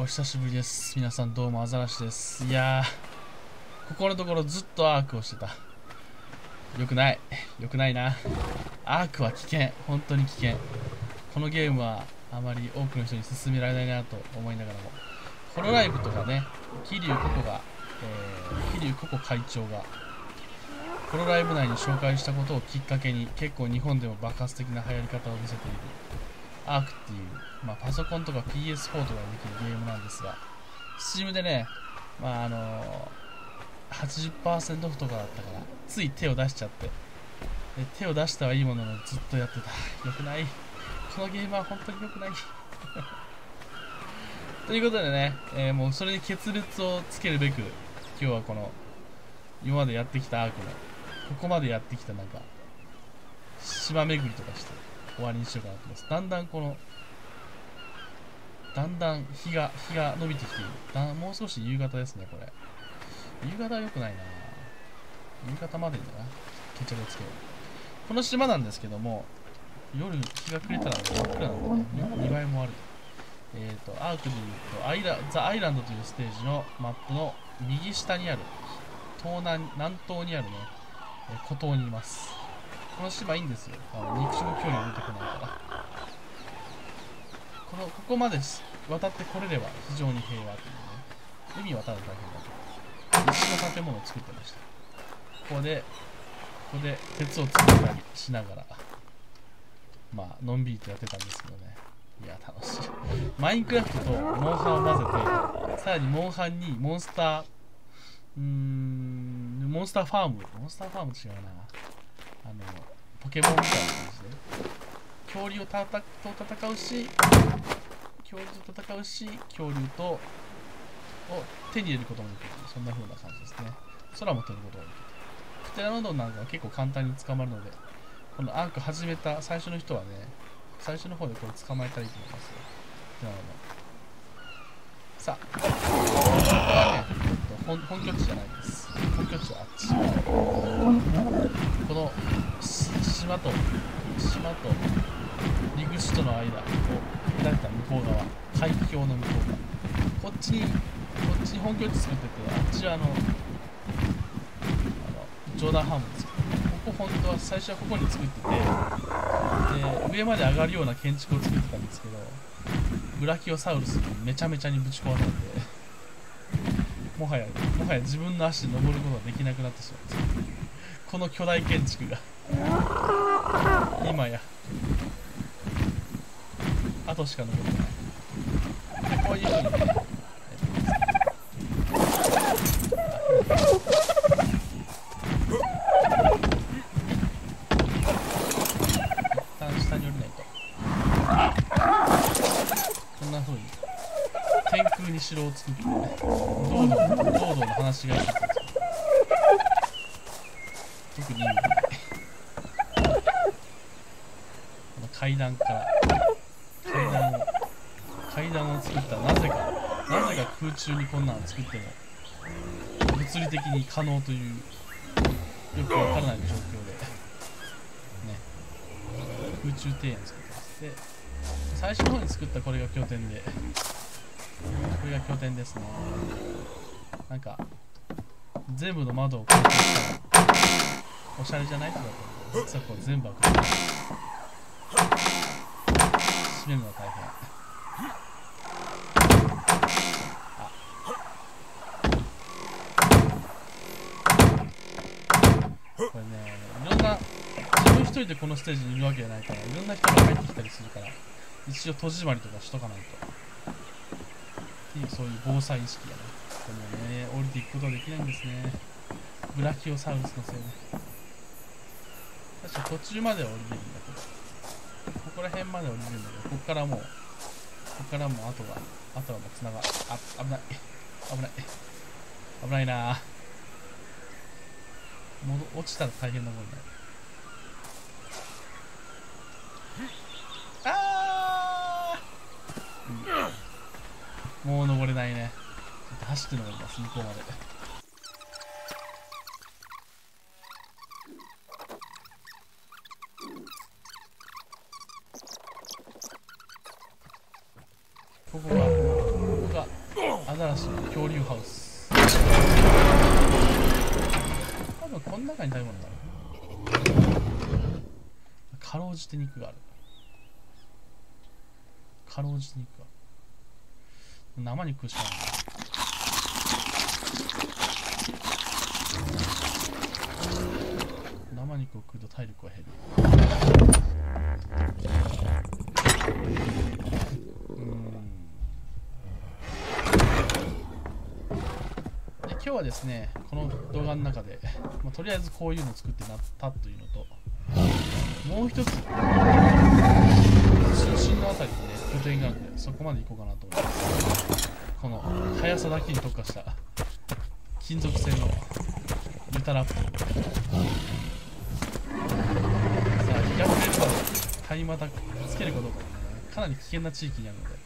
久しぶりです。皆さんどうもアザラシです。いやー、ここのところずっとアークをしてた。よくない。よくないな。アークは危険。本当に危険。このゲームはあまり多くの人に勧められないなと思いながらも。ホロライブとかね、桐生ココ会長が、ホロライブ内に紹介したことをきっかけに、結構日本でも爆発的な流行り方を見せている。アークっていう、パソコンとか PS4 とかでできるゲームなんですが、Steam でね、80% オフとかだったから、つい手を出しちゃって、で手を出したはいいもののずっとやってた。よくない。このゲームは本当によくない。ということでね、もうそれに決裂をつけるべく、今日はこの、今までやってきたアークの、ここまでやってきた島巡りとかして、終わりにしようかなと思います。だんだん日が伸びてきている。もう少し夕方ですね、これ。夕方は良くないな。夕方までにだな。決着をつけよう。この島なんですけども、夜日が暮れたら真っ暗なんでね、2倍もある。アークでいうと、ザ・アイランドというステージのマップの右下にある、南東にあるね、孤島にいます。この島いいんですよ。肉食恐竜出てこないから。ここまで渡ってこれれば非常に平和というね。海渡るの大変だと。石の建物を作ってました。ここで鉄を作ったりしながら、のんびりとやってたんですけどね。いや、楽しい。マインクラフトとモンハンを混ぜて、さらにモンハンにモンスターファーム違うな。ポケモンみたいな感じで。恐竜と戦うし、恐竜とを手に入れることもできる。そんな風な感じですね。空も飛ぶことができる。プテラノドンなんかは結構簡単に捕まるので、このアーク始めた最初の人はね、最初の方でこれ捕まえたらいいと思いますよ。さあ、ここはね、本拠地じゃないです。本拠地はあっち。この島と陸地との間を開いた向こう側、海峡の向こう側、こっちに本拠地作ってて、あっちはジョーダンハームですけど、ここ本当は最初はここに作ってて、で上まで上がるような建築を作ってたんですけど、ブラキオサウルスにめちゃめちゃにぶち壊されて、もはや自分の足で登ることができなくなってしまうんですよ。この巨大建築が今や後しか残ってない。こういう風にね、一旦下に降りないと。こんな風に天空に城を作ってね、堂々の話がいいですよ。特にいいので、この階段を作ったらなぜか空中にこんなの作っても物理的に可能というよくわからない状況でね、空中庭園作ってます。で、最初の方に作ったこれが拠点で、これが拠点ですね。なんか全部の窓を開放したらおしゃれじゃないとかって実はこれ全部開く。閉めるのは大変。これね、いろんな自分一人でこのステージにいるわけじゃないから、いろんな人が入ってきたりするから、一応戸締まりとかしとかないとっていう、そういう防災意識がね。でもね、降りていくことはできないんですね。ブラキオサウルスのせいで。確か途中までは降りれるんだけど、ここら辺まで降りれるんだけど、ここからもあとはもう繋が、危ないなぁ。落ちたら大変なことになる。もう登れないね。ちょっと走って登ります、向こうまで。ここがアザラシ恐竜ハウス。多分この中に食べ物がある。かろうじて肉がある。かろうじて肉がある。生肉食うしかない。生肉を食うと体力は減る。で今日はですね、この動画の中で、とりあえずこういうのを作ってなったというのと、もう一つ中心のあたりにね拠点があるので、そこまで行こうかなと思います。この速さだけに特化した金属製のユタラプトル。さあ逆レーダーでタイムアタックつけるかどうかもね、かなり危険な地域にあるので、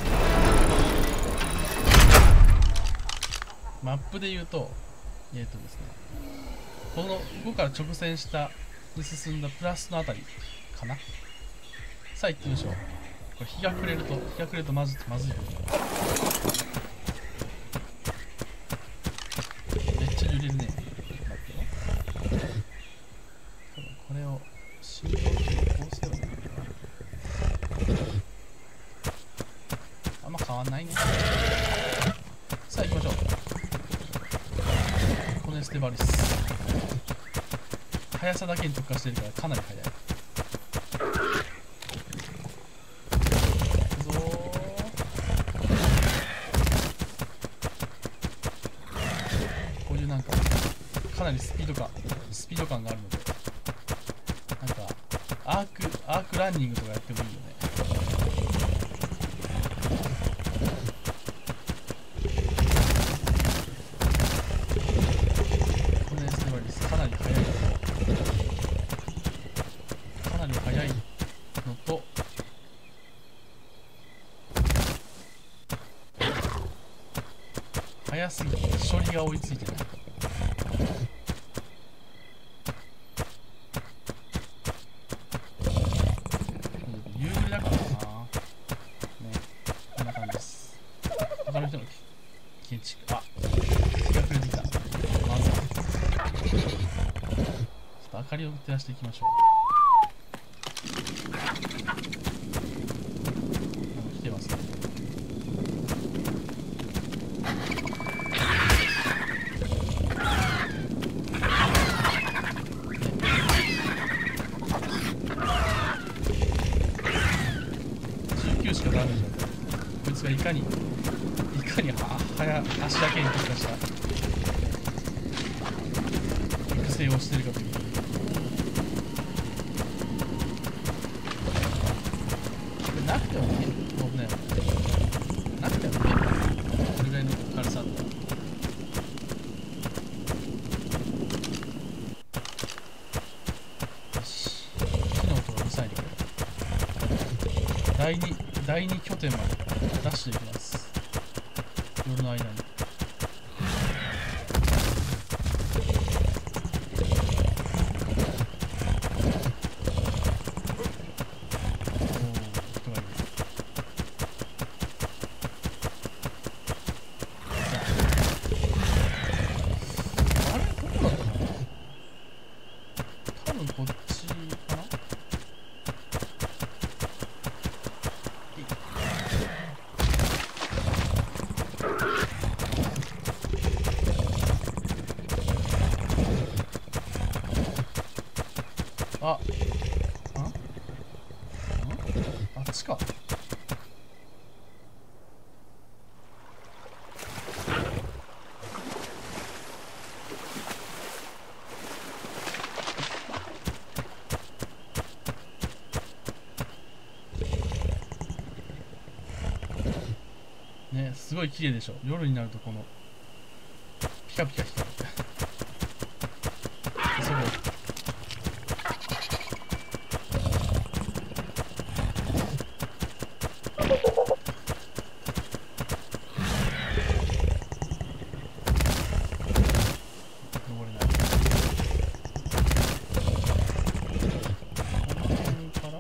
マップで言うとですね、このここから直線下に進んだプラスのあたりかな。さあ行ってみましょう。これ日が暮れるとまずいことになる。めっちゃ揺れるね。待ってよ。これを振動器でこうすればいいのかな。あんま変わんないね。さあ行きましょう。コネステバリス。速さだけに特化してるからかなり速い。行くぞー。こういうなんかかなりスピード感があるので、なんかアークランニングとかやってもいいよね。このエステバリスかなり速いのと、速すぎて処理が追いついてない。夕暮れだからな。ね、こんな感じです。他の人の建築、日が暮れてきた。まずはちょっと明かりを照らしていきましょう。来てますね。19しかダメージだった。こいつがいかに足だけに特化した育成をしてるかという。なくてもね、もうね、なくてもね、これぐらいの軽さだったら。よし、木の音がうるさいので、第2拠点までダッシュできます。夜の間に。こっちかな。あっちか。ね、すごい綺麗でしょ。夜になるとこのピカピカ光る。すごい。登れない。この辺から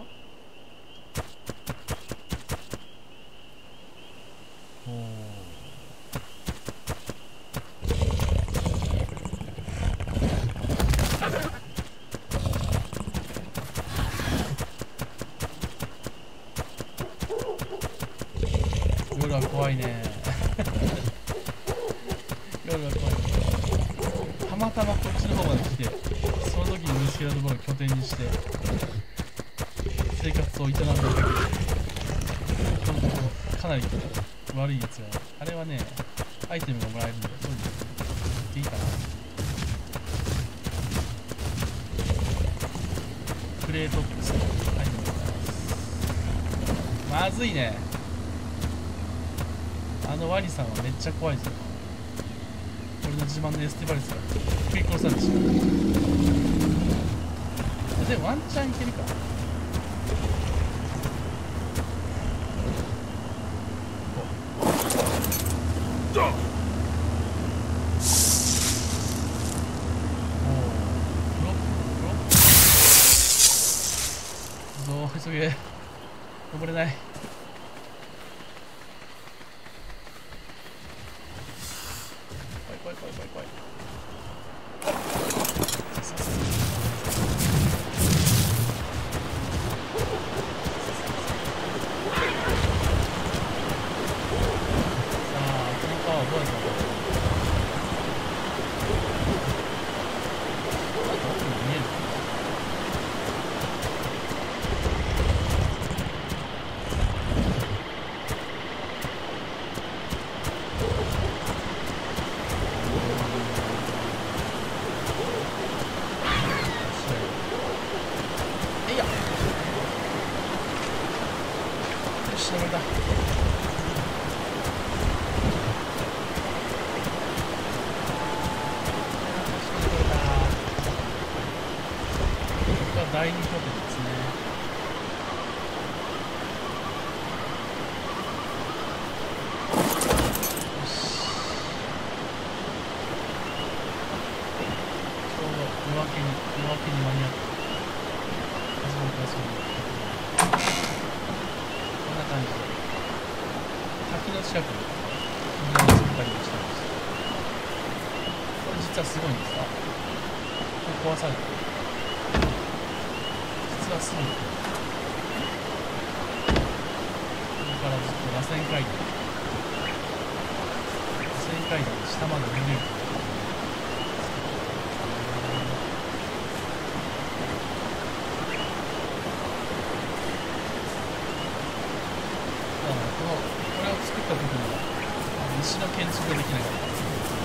おー。 いね夜は怖い。たまたまこっちの方まで来て、その時に見つけたところを拠点にして生活を営んでるだけで、本当かなり悪いやつが、あれはねアイテムがもらえるんで、そういうの言っていいかな。クレートップスのアイテムでございます。まずいね、あのワニさんはめっちゃ怖いぞ。俺の自慢のエステバリスが食い殺されてしまう。でもワンチャンいけるか。急げ、登れない。怖い怖い怖い怖い怖い。第2拠点ですね。よし、ちょうど夜明けに間に合って始まったそうです。こんな感じで滝の近くに扉を作ったりもしてました。これ実はすごいんですか。これ壊されてる。実はすぐここからずっと螺旋階段で下まで降りれるという。これを作った時には石の建築ができなかった。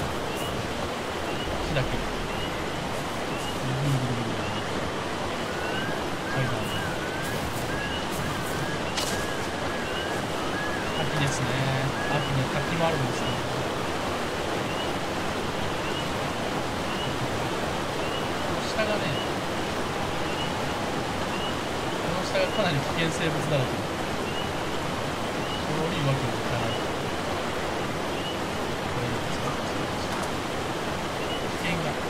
木だけでぐるぐるぐるぐる階段滝ですね。滝もあるんですね。この下がね、この下がかなり危険生物だらけで、これ降りるわけにはいかない。これいいですか。危険が。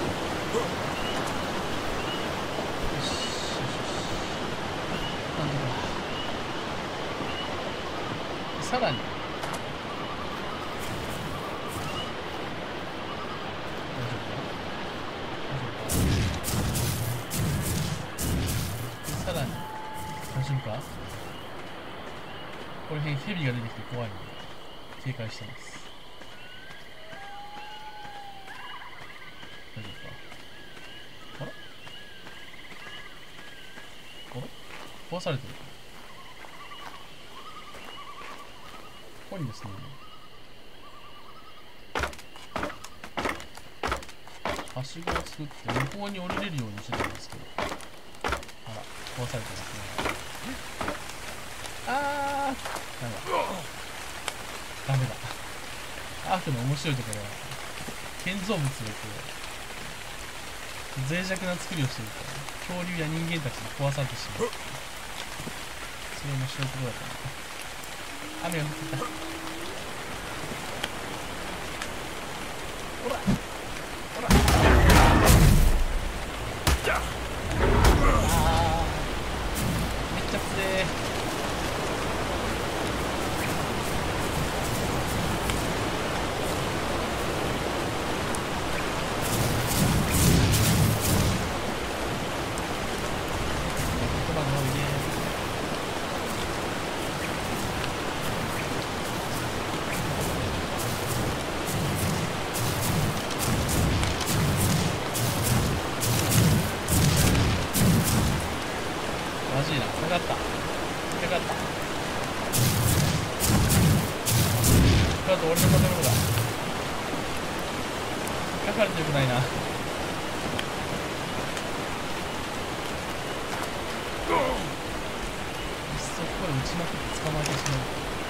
よしよしよし。なんとか。さらに。さらに大丈夫か。この辺ヘビが出てきて怖いので警戒してます。大丈夫か。あら壊されてる。ここにですね、はしごを作って向こうに降りれるようにしてたんですけど、あら壊されてますね。あー、ダメだ。アークの面白いところは建造物で脆弱な作りをしていると恐竜や人間たちに壊されてしまう。それ面白いところだったな。雨が降ってきた。ほらほら、あー、めっちゃ強え。 しいな。下がった。引っかかった。あと俺の建物だ。引っかかるとよくないな。いっそここで撃ちまくって捕まえてしまう。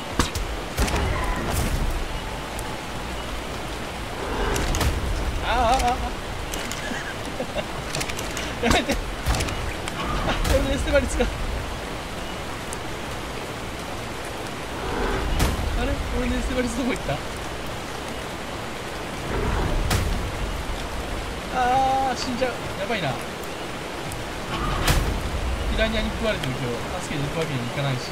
やめて。これで捨て場に使う。あれ俺で捨て場にどこ行った。死んじゃう。やばいな。ピラニアに食われてるけど助けに行くわけにもいかないし、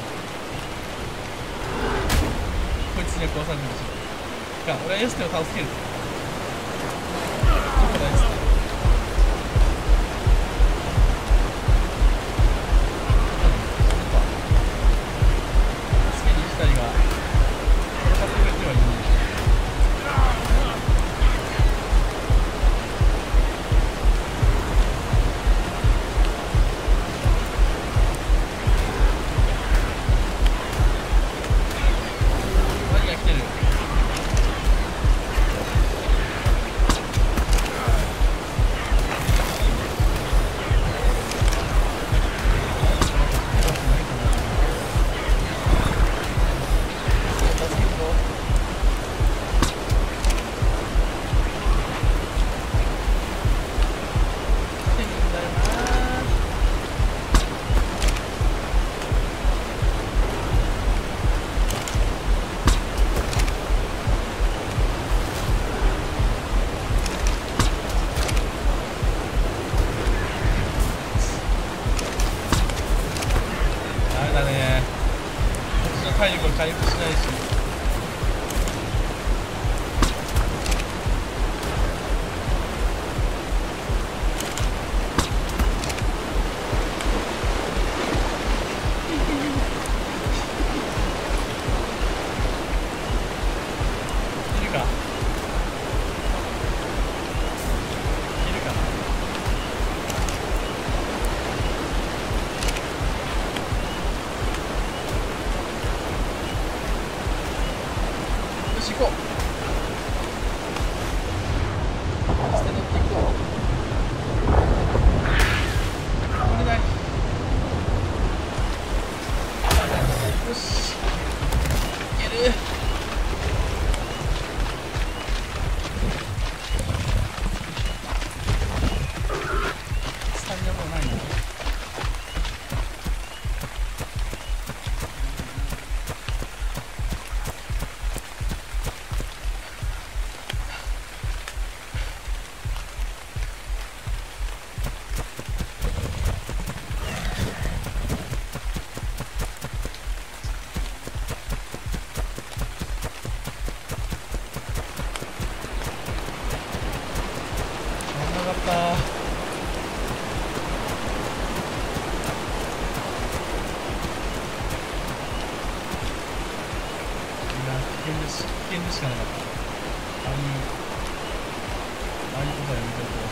こいつには壊されてるし。俺はエステを助ける。どこだエステ。助けに行きたいが戦ってくれてはいない。体力が回復しないし。いるか。いるかな。行こう。捨て乗っていこう。お願い。よし、いける。スタミナもうないな。かった。いや、危険です。危険でしかなかった。ああいうことはやめておこ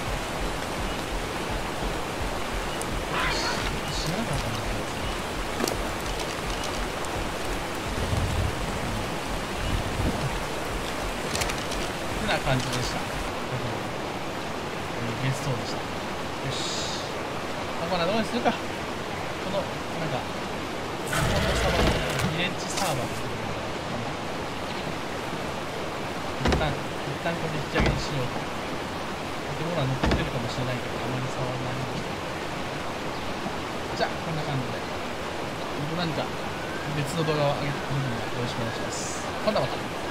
う。知らなかったんだけど。ってな感じでした。ゲストでした。よし。こんなどうにするか。この、なんか、日本のサバのビレッジサーバーっていうのが、一旦これで引き上げにしようと。建物は残ってるかもしれないけど、あまり触らないようにして。じゃあ、こんな感じで。何か別の動画を上げてくれるのでよろしくお願いします。ほんなまた。